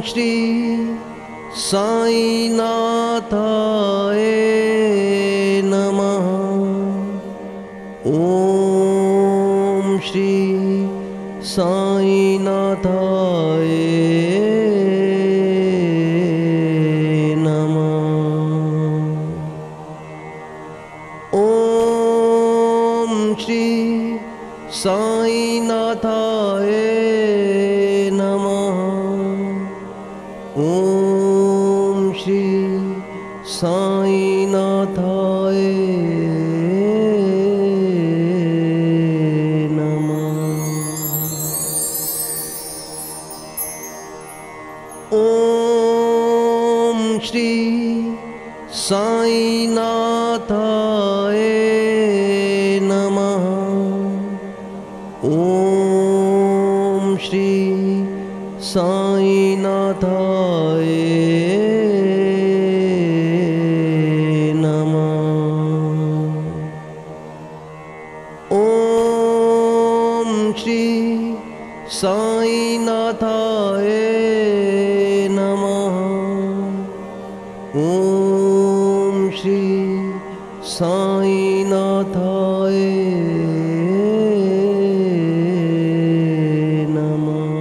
श्री साईनाथाय नमः। ॐ श्री साईनाथाय नमः। ॐ श्री साईनाथाय नमः। ॐ श्री साईनाथाय ॐ श्री साईनाथाय नमः। ॐ श्री साईनाथाय नमः। ॐ श्री साईनाथाय नमः। ॐ श्री साईनाथाय नमः।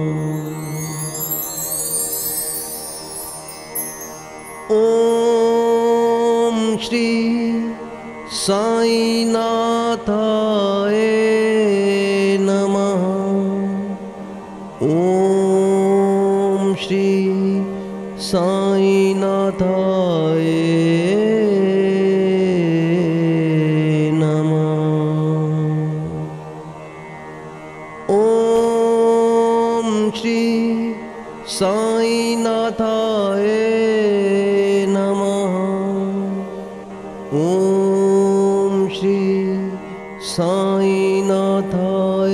ॐ श्री साईनाथाय नमः। ॐ श्री साईनाथाय नमः। ॐ श्री साईनाथाय नमः। ॐ श्री साईनाथाय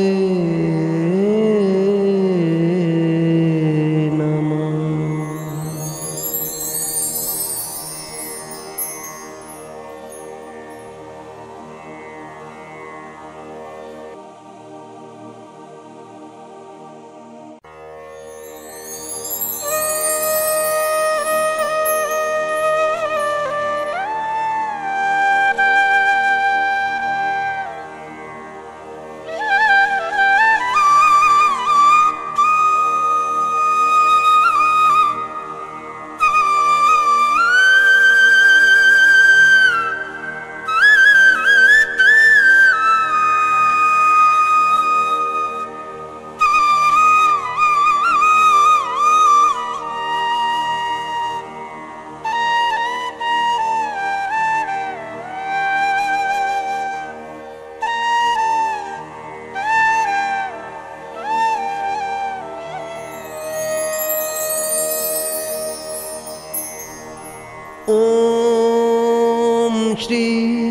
ॐ श्री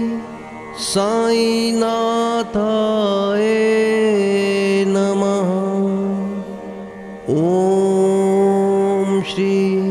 साईनाथाय नमः। ॐ श्री